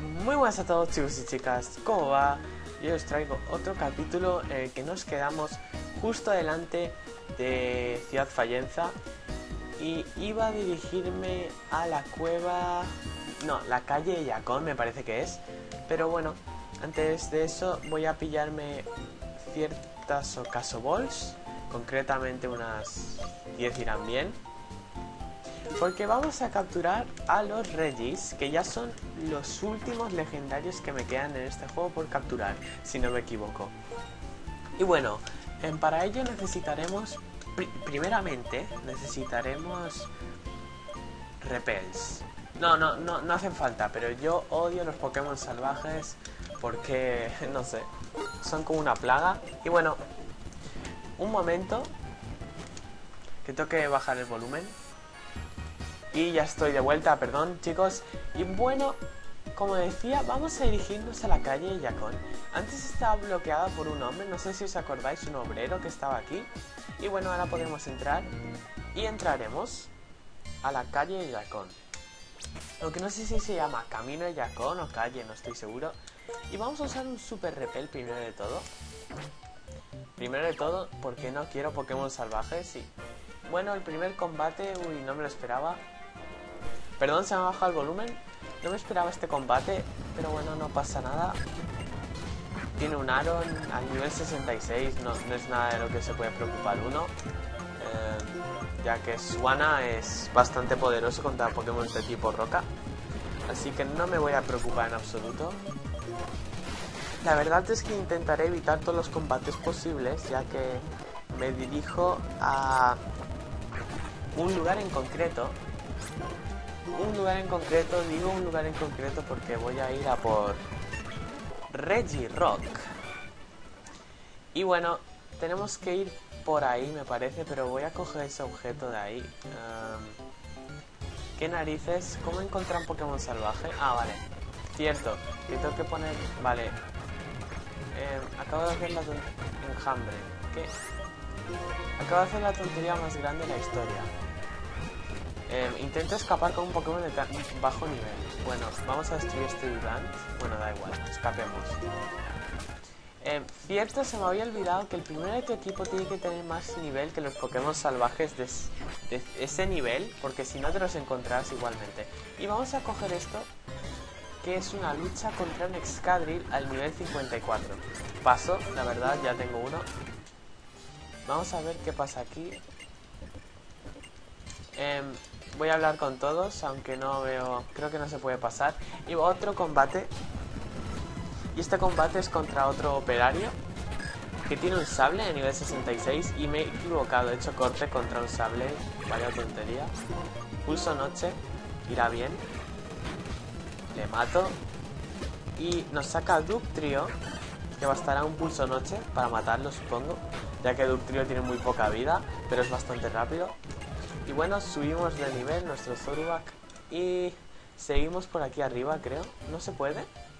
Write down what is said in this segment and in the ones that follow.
Muy buenas a todos, chicos y chicas, ¿cómo va? Yo os traigo otro capítulo en el que nos quedamos justo delante de Ciudad Fallenza y iba a dirigirme a la cueva... no, la calle Yacón me parece que es, pero bueno, antes de eso voy a pillarme ciertas ocasoballs, concretamente unas 10 irán bien. Porque vamos a capturar a los Regis, que ya son los últimos legendarios que me quedan en este juego por capturar, si no me equivoco. Y bueno, para ello necesitaremos, primeramente, necesitaremos repels. No hacen falta, pero yo odio los Pokémon salvajes porque, no sé, son como una plaga. Y bueno, un momento, que tengo que bajar el volumen. Y ya estoy de vuelta, perdón chicos. Y bueno, como decía, vamos a dirigirnos a la calle Yacón. Antes estaba bloqueada por un hombre, no sé si os acordáis, un obrero que estaba aquí. Y bueno, ahora podemos entrar y entraremos a la calle Yacón. Aunque no sé si se llama Camino de Yacón o calle, no estoy seguro. Y vamos a usar un super repel primero de todo. Primero de todo, porque no quiero Pokémon salvajes. Y bueno, el primer combate, uy, no me lo esperaba. Perdón, se me ha bajado el volumen. No me esperaba este combate, pero bueno, no pasa nada. Tiene un Aron al nivel 66, no es nada de lo que se puede preocupar uno. Ya que Swanna es bastante poderoso contra Pokémon de tipo roca. Así que no me voy a preocupar en absoluto. La verdad es que intentaré evitar todos los combates posibles, ya que me dirijo a un lugar en concreto. Digo un lugar en concreto porque voy a ir a por Regirock. Y bueno, tenemos que ir por ahí me parece, pero voy a coger ese objeto de ahí. ¿Qué narices? ¿Cómo encontrar un Pokémon salvaje? Ah, vale, cierto, que tengo que poner... Vale, acabo de hacer la enjambre. ¿Qué? Acabo de hacer la tontería más grande de la historia. Intento escapar con un Pokémon de bajo nivel. Bueno, vamos a destruir este gigante. Bueno, da igual, escapemos. Cierto, se me había olvidado que el primer de tu equipo tiene que tener más nivel que los Pokémon salvajes de ese nivel, porque si no te los encontrarás igualmente. Y vamos a coger esto, que es una lucha contra un Excadrill al nivel 54. Paso, la verdad, ya tengo uno. Vamos a ver qué pasa aquí. Voy a hablar con todos, aunque no veo... Creo que no se puede pasar. Y otro combate. Y este combate es contra otro operario que tiene un sable de nivel 66. Y me he equivocado, he hecho corte contra un sable. Vaya tontería. Pulso noche, irá bien. Le mato. Y nos saca Dugtrio, que bastará un pulso noche para matarlo, supongo, ya que Dugtrio tiene muy poca vida, pero es bastante rápido. Y bueno, subimos de nivel nuestro Zorubak y seguimos por aquí arriba, creo. ¿No se puede?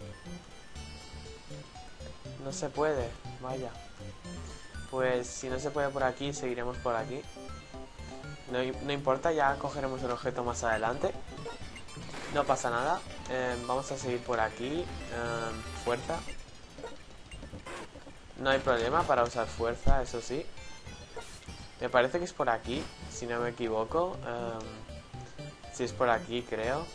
No se puede, vaya. Pues si no se puede por aquí, seguiremos por aquí. No importa, ya cogeremos el objeto más adelante. No pasa nada. Vamos a seguir por aquí. Fuerza. No hay problema para usar fuerza, eso sí. Me parece que es por aquí, si no me equivoco. Si es por aquí, creo.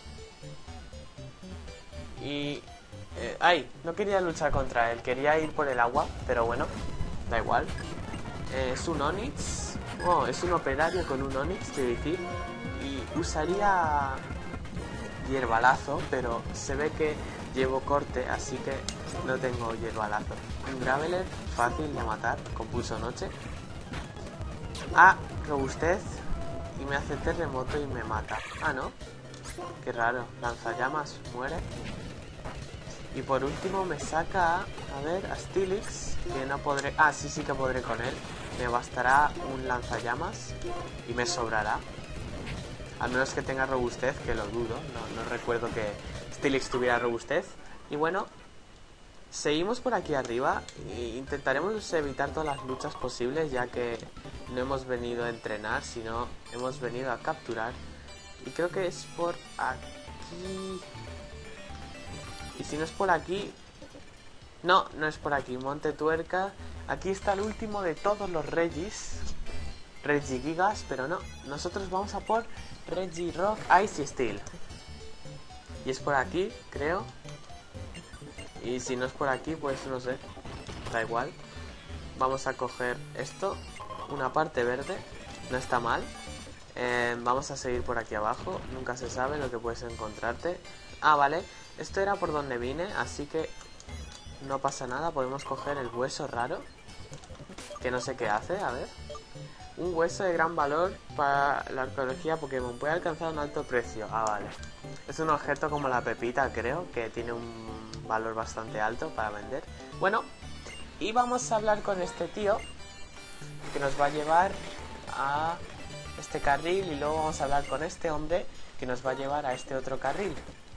Y... ¡ay! No quería luchar contra él, quería ir por el agua, pero bueno, da igual. Es un Onix. Oh, es un operario con un Onix, quiero decir. Y usaría hierbalazo, pero se ve que llevo corte, así que no tengo hierbalazo. Un Graveler fácil de matar con pulso noche. Ah, robustez. Y me hace terremoto y me mata. Ah, ¿no? Qué raro. Lanzallamas muere. Y por último me saca a ver, a Steelix, que no podré... Ah, sí que podré con él. Me bastará un lanzallamas y me sobrará. Al menos que tenga robustez, que lo dudo. No recuerdo que Steelix tuviera robustez. Y bueno, seguimos por aquí arriba e intentaremos evitar todas las luchas posibles, ya que no hemos venido a entrenar, sino hemos venido a capturar. Y creo que es por aquí. Y Si no es por aquí... No, no es por aquí. Monte Tuerca. Aquí está el último de todos los Regis. Regigigas, pero no. Nosotros vamos a por Regirock Ice Steel. Y es por aquí, creo. Y si no es por aquí, pues no sé. Da igual. Vamos a coger esto. Una parte verde. No está mal. Vamos a seguir por aquí abajo. Nunca se sabe lo que puedes encontrarte. Ah, vale. Esto era por donde vine, así que no pasa nada. Podemos coger el hueso raro, que no sé qué hace, a ver. Un hueso de gran valor para la arqueología Pokémon. Puede alcanzar un alto precio. Ah, vale. Es un objeto como la pepita, creo, que tiene un valor bastante alto para vender. Bueno, y vamos a hablar con este tío, que nos va a llevar a este carril. Y luego vamos a hablar con este hombre, que nos va a llevar a este otro carril.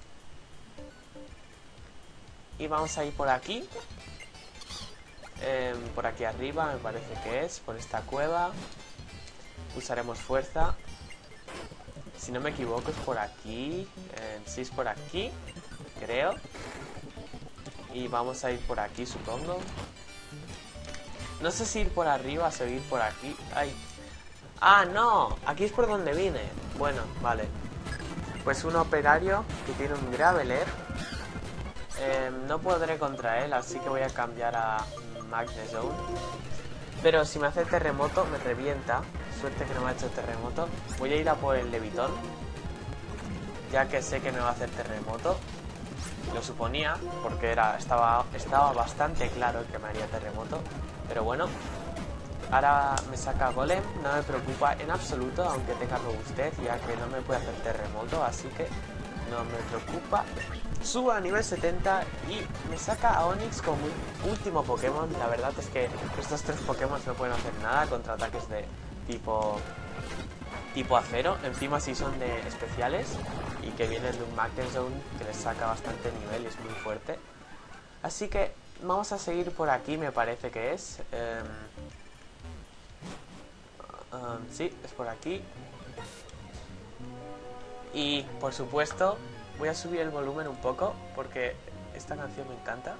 Y vamos a ir por aquí. Por aquí arriba me parece que es. Por esta cueva. Usaremos fuerza. Si no me equivoco es por aquí. Sí, es por aquí, creo. Y vamos a ir por aquí, supongo. No sé si ir por arriba o seguir por aquí. ¡Ay! ¡Ah, no! Aquí es por donde vine. Bueno, vale. Pues un operario que tiene un Graveler. No podré contra él, así que voy a cambiar a Magnezone. Pero si me hace terremoto, me revienta. Suerte que no me ha hecho terremoto. Voy a ir a por el Levitón, ya que sé que me va a hacer terremoto. Lo suponía, porque estaba bastante claro que me haría terremoto. Pero bueno, ahora me saca Golem. No me preocupa en absoluto, aunque tenga robustez, ya que no me puede hacer terremoto, así que no me preocupa. Subo a nivel 70 y me saca a Onix como último Pokémon. La verdad es que estos tres Pokémon no pueden hacer nada contra ataques de tipo acero. Encima si son de especiales y que vienen de un Magnezone que les saca bastante nivel y es muy fuerte. Así que vamos a seguir por aquí, me parece que es. Sí, es por aquí. Y por supuesto voy a subir el volumen un poco porque esta canción me encanta.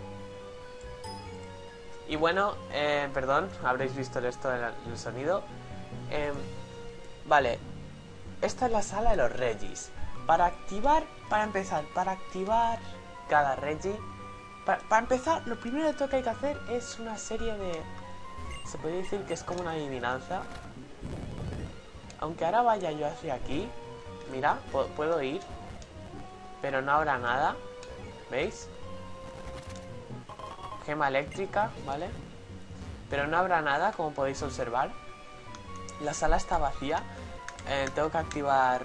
Y bueno, perdón, habréis visto esto del sonido. Vale, esta es la sala de los Regis. Para empezar cada Regi, para empezar, lo primero que hay que hacer es una serie de... Se podría decir que es como una adivinanza. Aunque ahora vaya yo hacia aquí, mira, puedo ir, pero no habrá nada. ¿Veis? Gema eléctrica, ¿vale? Pero no habrá nada, como podéis observar. La sala está vacía. Tengo que activar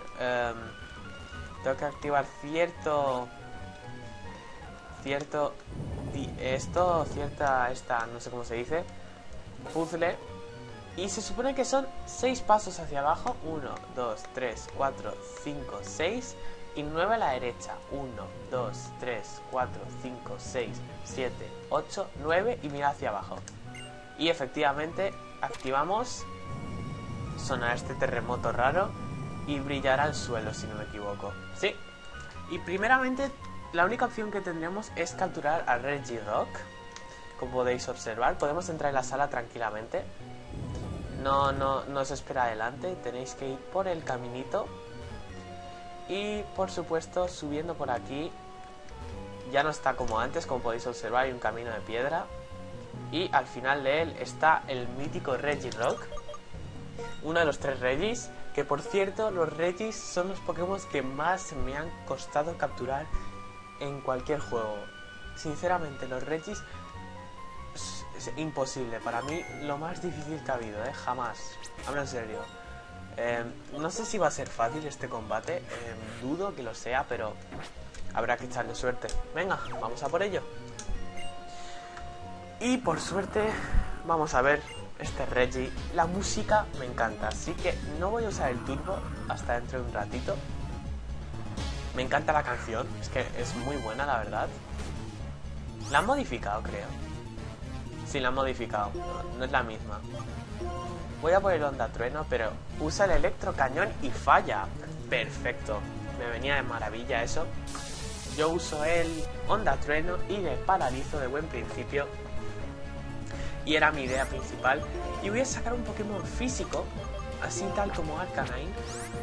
no sé cómo se dice, puzzle. Y se supone que son 6 pasos hacia abajo. 1, 2, 3, 4, 5, 6 y 9 a la derecha. 1, 2, 3, 4, 5, 6, 7, 8, 9 y mira hacia abajo. Y efectivamente activamos. Sonará este terremoto raro y brillará el suelo, si no me equivoco. Sí. Y primeramente la única opción que tendremos es capturar a Regirock. Como podéis observar, podemos entrar en la sala tranquilamente. No os espera adelante, tenéis que ir por el caminito. Y por supuesto, subiendo por aquí, ya no está como antes, como podéis observar, hay un camino de piedra. Y al final de él está el mítico Regirock, uno de los 3 Regis, que por cierto, los Regis son los Pokémon que más me han costado capturar en cualquier juego. Sinceramente, los Regis es imposible. Para mí, lo más difícil que ha habido, jamás. Hablo en serio. No sé si va a ser fácil este combate. Dudo que lo sea, pero habrá que echarle suerte. Venga, vamos a por ello. Y por suerte, vamos a ver este Regi. La música me encanta, así que no voy a usar el turbo hasta dentro de un ratito. Me encanta la canción, es que es muy buena, la verdad. La han modificado, creo. Sí, la han modificado, no es la misma. Voy a poner onda trueno, pero usa el electrocañón y falla. Perfecto, me venía de maravilla eso. yo uso el Onda Trueno y le paralizo de buen principio. Y era mi idea principal. Y voy a sacar un Pokémon físico, así tal como Arcanine,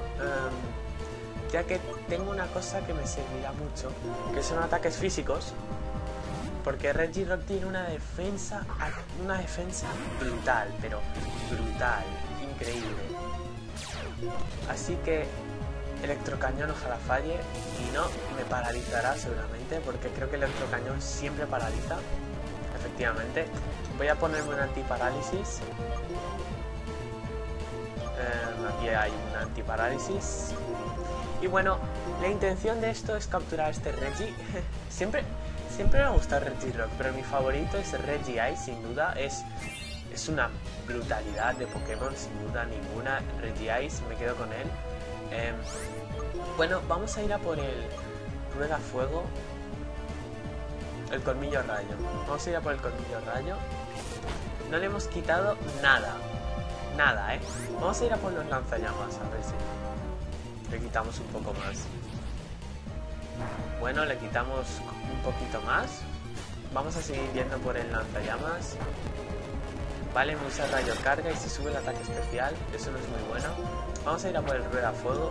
ya que tengo una cosa que me servirá mucho, que son ataques físicos. Porque Regirock tiene una defensa brutal, pero brutal, increíble. Así que Electrocañón ojalá falle y no, me paralizará seguramente, porque creo que Electrocañón siempre paraliza. Efectivamente. Voy a ponerme un antiparálisis. Aquí hay un antiparálisis. Y bueno, la intención de esto es capturar a este Regi. Siempre me ha gustado Regirock, pero mi favorito es Reggie sin duda. Es una brutalidad de Pokémon, sin duda ninguna. Reggie, me quedo con él. Bueno, vamos a ir a por el Rueda Fuego. El Colmillo Rayo. Vamos a ir a por el Colmillo Rayo. No le hemos quitado nada. Nada, Vamos a ir a por los lanzallamas, a ver si le quitamos un poco más. Bueno, le quitamos un poquito más. Vamos a seguir yendo por el lanzallamas. Vale, me usa rayo carga y se sube el ataque especial. Eso no es muy bueno. Vamos a ir a por el rueda fuego.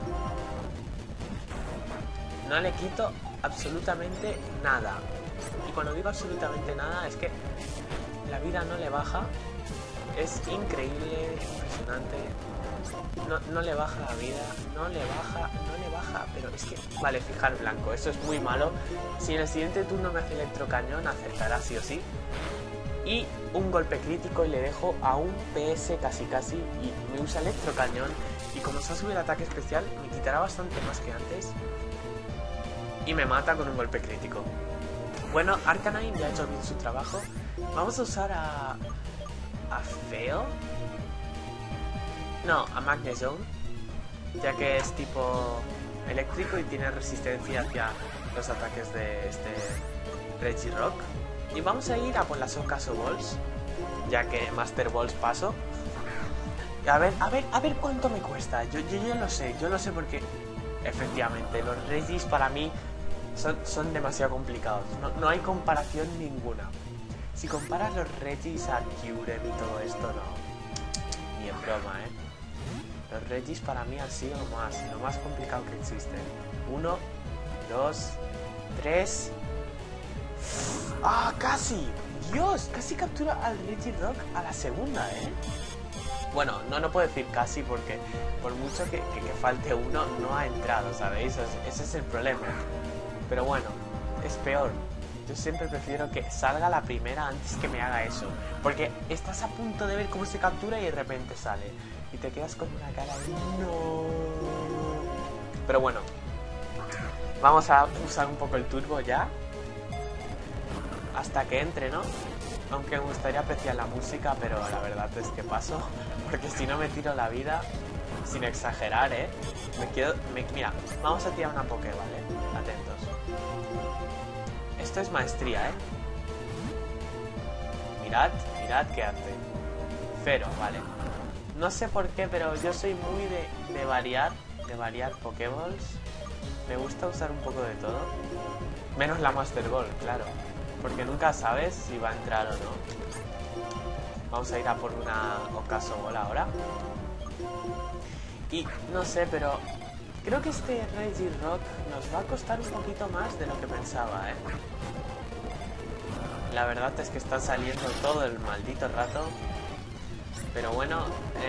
No le quito absolutamente nada. Y cuando digo absolutamente nada es que la vida no le baja. Es increíble, impresionante. No le baja la vida, no le baja, pero es que... Vale, fijar blanco, eso es muy malo. Si en el siguiente turno me hace electrocañón, acertará sí o sí. Y un golpe crítico y le dejo a un PS casi y me usa electrocañón. Y como se ha subido el ataque especial, me quitará bastante más que antes. Y me mata con un golpe crítico. Bueno, Arcanine ya ha hecho bien su trabajo. Vamos a usar a Feo. No, a Magnezone, ya que es tipo eléctrico y tiene resistencia hacia los ataques de este Regirock. Y vamos a ir a por las Ocaso Balls, ya que Master Balls paso. A ver cuánto me cuesta. Yo lo sé porque efectivamente los Regis para mí son demasiado complicados. No hay comparación ninguna. Si comparas los Regis a Kyurem y todo esto, no. Ni en broma, Los Regis para mí han sido lo más complicado que existe. 1, 2, 3. ¡Ah, casi! ¡Dios! Casi captura al Regirock a la segunda, Bueno, no puedo decir casi porque por mucho que falte uno, no ha entrado, ¿sabéis? Ese es el problema. Pero bueno, es peor. Yo siempre prefiero que salga la primera antes que me haga eso. Porque estás a punto de ver cómo se captura y de repente sale. Y te quedas con una cara de no. Pero bueno, vamos a usar un poco el turbo ya. Hasta que entre, ¿no? Aunque me gustaría apreciar la música, pero la verdad es que paso. Porque si no me tiro la vida, sin exagerar, Mira, vamos a tirar una Poké, ¿vale? Atentos. Esto es maestría, Mirad qué arte. Cero, vale. No sé por qué, pero yo soy muy de variar Pokéballs. Me gusta usar un poco de todo. Menos la Master Ball, claro. Porque nunca sabes si va a entrar o no. Vamos a ir a por una Ocaso Ball ahora. Y no sé, pero creo que este Regirock nos va a costar un poquito más de lo que pensaba, La verdad es que está saliendo todo el maldito rato. Pero bueno,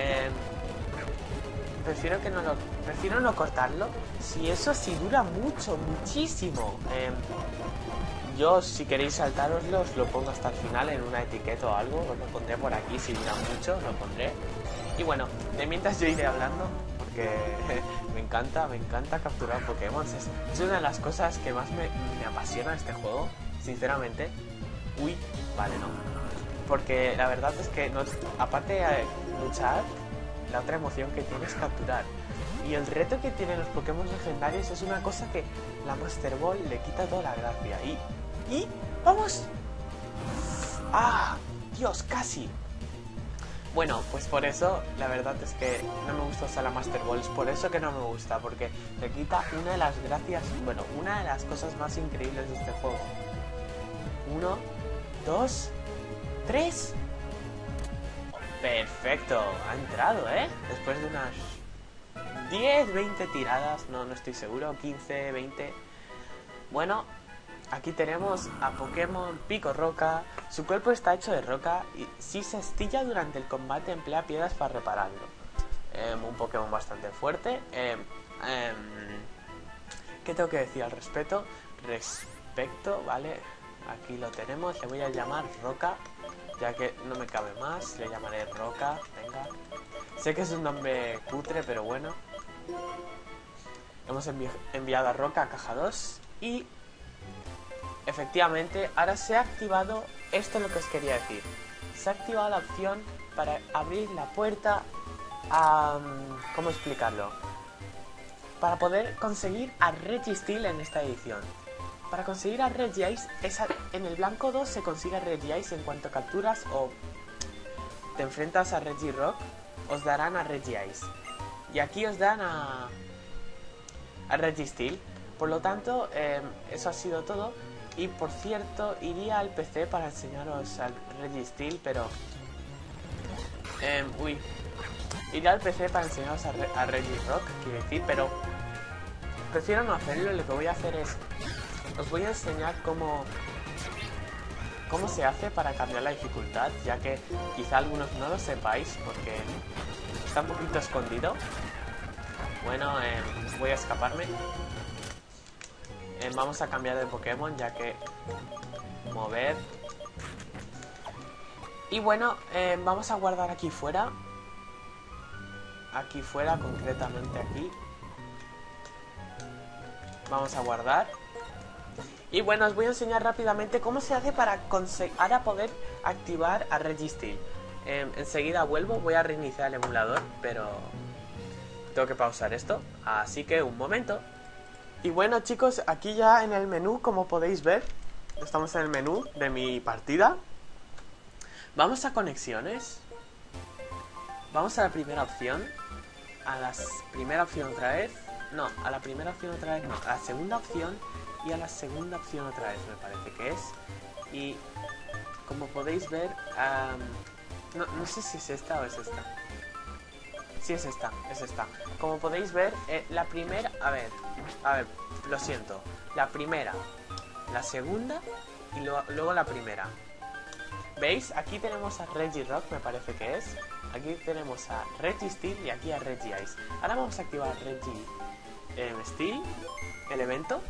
prefiero no cortarlo. Si eso sí dura muchísimo. Yo, si queréis saltároslo, os lo pongo hasta el final en una etiqueta o algo. Os lo pondré por aquí, si dura mucho, lo pondré. Y bueno, de mientras yo iré hablando, porque me encanta capturar Pokémon. Es una de las cosas que más me apasiona este juego, sinceramente. Uy, vale, no. Porque la verdad es que, aparte de luchar, la otra emoción que tiene es capturar. Y el reto que tienen los Pokémon legendarios es una cosa que la Master Ball le quita toda la gracia. Y ¡vamos! ¡Ah! ¡Dios! ¡Casi! Bueno, pues por eso la verdad es que no me gusta usar la Master Ball. Es por eso que no me gusta, porque le quita una de las gracias, bueno, una de las cosas más increíbles de este juego. 1, 2, 3. Perfecto, ha entrado, ¿eh? Después de unas 10, 20 tiradas, no estoy seguro, 15, 20. Bueno, aquí tenemos a Pokémon Pico Roca. Su cuerpo está hecho de roca y si se astilla durante el combate emplea piedras para repararlo. Un Pokémon bastante fuerte. ¿Qué tengo que decir al respecto? Vale, aquí lo tenemos. Le voy a llamar Roca, ya que no me cabe más. Le llamaré Roca, venga. Sé que es un nombre cutre, pero bueno. Hemos enviado a Roca a caja 2 y efectivamente ahora se ha activado, esto es lo que os quería decir, se ha activado la opción para abrir la puerta a... ¿cómo explicarlo? Para poder conseguir a Registeel en esta edición. Para conseguir a Regice, en el blanco 2 se consigue a Regice en cuanto capturas o te enfrentas a Regirock, os darán a Regice. Y aquí os dan a Registeel. Por lo tanto, eso ha sido todo. Y por cierto, iría al PC para enseñaros al Registeel, pero... iría al PC para enseñaros a Regirock, quiero decir, pero... prefiero no hacerlo. Lo que voy a hacer es... os voy a enseñar cómo se hace para cambiar la dificultad, ya que quizá algunos no lo sepáis, porque está un poquito escondido. Bueno, voy a escaparme. Vamos a cambiar de Pokémon, ya que... mover. Y bueno, vamos a guardar aquí fuera. Aquí fuera, concretamente aquí. Vamos a guardar. Y bueno, os voy a enseñar rápidamente cómo se hace para poder activar a Registeel. Enseguida vuelvo, voy a reiniciar el emulador, pero tengo que pausar esto, así que un momento. Y bueno chicos, aquí ya en el menú, como podéis ver, estamos en el menú de mi partida. Vamos a conexiones. Vamos a la primera opción. A la primera opción otra vez. No, a la primera opción otra vez no. A la segunda opción y a la segunda opción otra vez me parece que es. Y como podéis ver, no sé si es esta o es esta. Sí, es esta, es esta. Como podéis ver, la primera... A ver, lo siento. La primera, la segunda y luego la primera. ¿Veis? Aquí tenemos a Regirock, me parece que es. Aquí tenemos a Registeel y aquí a Regice. Ahora vamos a activar Registeel, el evento.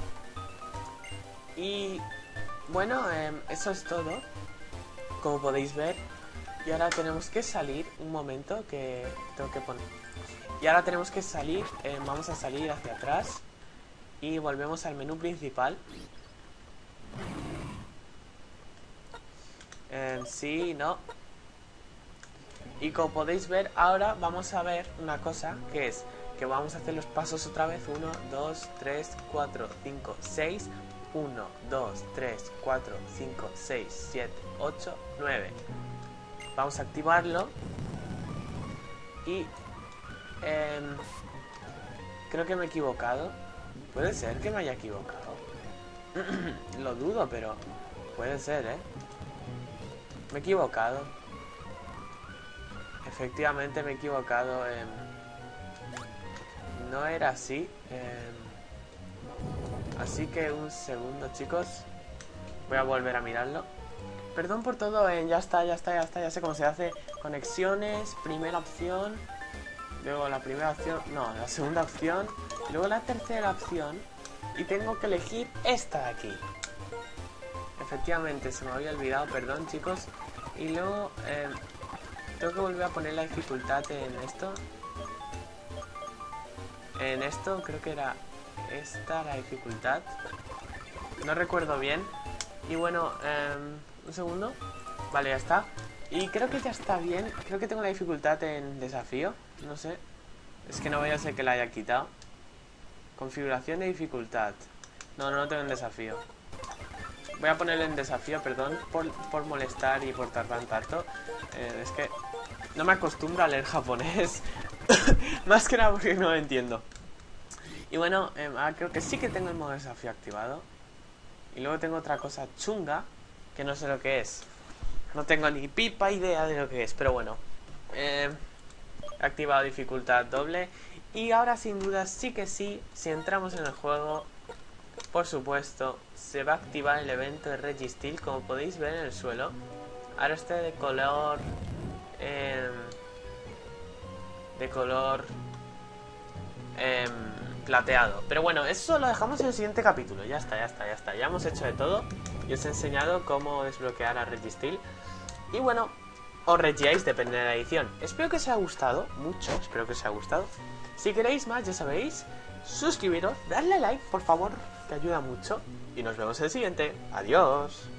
Y bueno, eso es todo, como podéis ver. Y ahora tenemos que salir, un momento que tengo que poner. Y ahora tenemos que salir, vamos a salir hacia atrás y volvemos al menú principal. Sí, no. Y como podéis ver, ahora vamos a ver una cosa, que es que vamos a hacer los pasos otra vez. 1, 2, 3, 4, 5, 6. 1, 2, 3, 4, 5, 6, 7, 8, 9. Vamos a activarlo. Y creo que me he equivocado. Puede ser que me haya equivocado. Lo dudo, pero puede ser, ¿eh? Me he equivocado. Efectivamente me he equivocado. No era así. Así que un segundo, chicos. Voy a volver a mirarlo. Perdón por todo, ya está. Ya sé cómo se hace. Conexiones, primera opción. Luego la primera opción. No, la segunda opción. Luego la tercera opción. Y tengo que elegir esta de aquí. Efectivamente, se me había olvidado, perdón chicos. Y luego tengo que volver a poner la dificultad en esto. En esto creo que era esta la dificultad. No recuerdo bien. Y bueno, un segundo. Vale, ya está. Y creo que ya está bien. Creo que tengo la dificultad en desafío. No sé. Es que no voy a ser que la haya quitado. Configuración de dificultad. No tengo en desafío. Voy a ponerle en desafío, perdón por molestar y por tardar tanto. Es que no me acostumbro a leer japonés. Más que nada porque no lo entiendo. Y bueno, creo que sí que tengo el modo desafío activado. Y luego tengo otra cosa chunga, que no sé lo que es. No tengo ni pipa idea de lo que es, pero bueno. He activado dificultad doble. Y ahora sin duda sí que sí, si entramos en el juego, por supuesto, se va a activar el evento de Registeel, como podéis ver en el suelo. Ahora está de color... plateado. Pero bueno, eso lo dejamos en el siguiente capítulo. Ya está. Ya hemos hecho de todo. Y os he enseñado cómo desbloquear a Registeel. Y bueno, os regiáis, depende de la edición. Espero que os haya gustado mucho. Espero que os haya gustado. Si queréis más, ya sabéis, suscribiros, darle a like, por favor, que ayuda mucho. Y nos vemos en el siguiente. Adiós.